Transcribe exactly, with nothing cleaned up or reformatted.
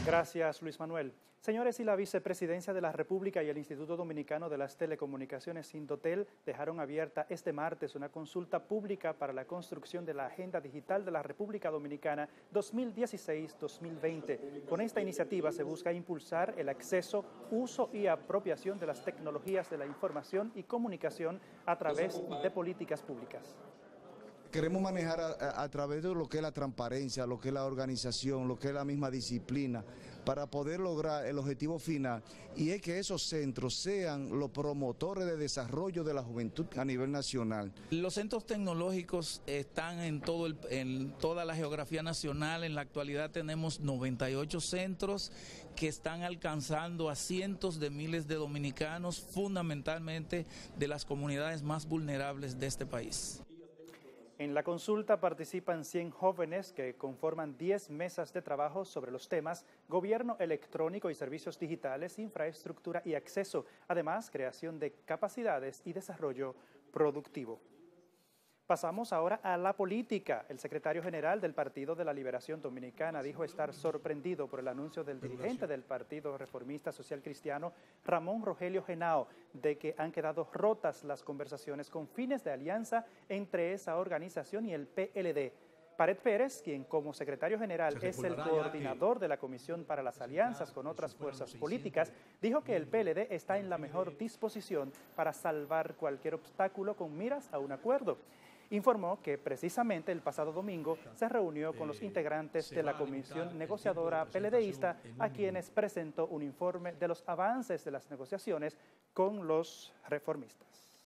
Gracias, Luis Manuel. Señores, y la Vicepresidencia de la República y el Instituto Dominicano de las Telecomunicaciones, Indotel, dejaron abierta este martes una consulta pública para la construcción de la Agenda Digital de la República Dominicana dos mil dieciséis a dos mil veinte. Con esta iniciativa se busca impulsar el acceso, uso y apropiación de las tecnologías de la información y comunicación a través de políticas públicas. Queremos manejar a, a, a través de lo que es la transparencia, lo que es la organización, lo que es la misma disciplina, para poder lograr el objetivo final, y es que esos centros sean los promotores de desarrollo de la juventud a nivel nacional. Los centros tecnológicos están en, todo el, en toda la geografía nacional. En la actualidad tenemos noventa y ocho centros que están alcanzando a cientos de miles de dominicanos, fundamentalmente de las comunidades más vulnerables de este país. En la consulta participan cien jóvenes que conforman diez mesas de trabajo sobre los temas gobierno electrónico y servicios digitales, infraestructura y acceso, además creación de capacidades y desarrollo productivo. Pasamos ahora a la política. El secretario general del Partido de la Liberación Dominicana dijo estar sorprendido por el anuncio del dirigente del Partido Reformista Social Cristiano, Ramón Rogelio Henao, de que han quedado rotas las conversaciones con fines de alianza entre esa organización y el P L D. Pared Pérez, quien como secretario general es el coordinador de la Comisión para las Alianzas con otras fuerzas políticas, dijo que el P L D está en la mejor disposición para salvar cualquier obstáculo con miras a un acuerdo. Informó que precisamente el pasado domingo se reunió con los integrantes de la comisión negociadora PLDista, a quienes presentó un informe de los avances de las negociaciones con los reformistas.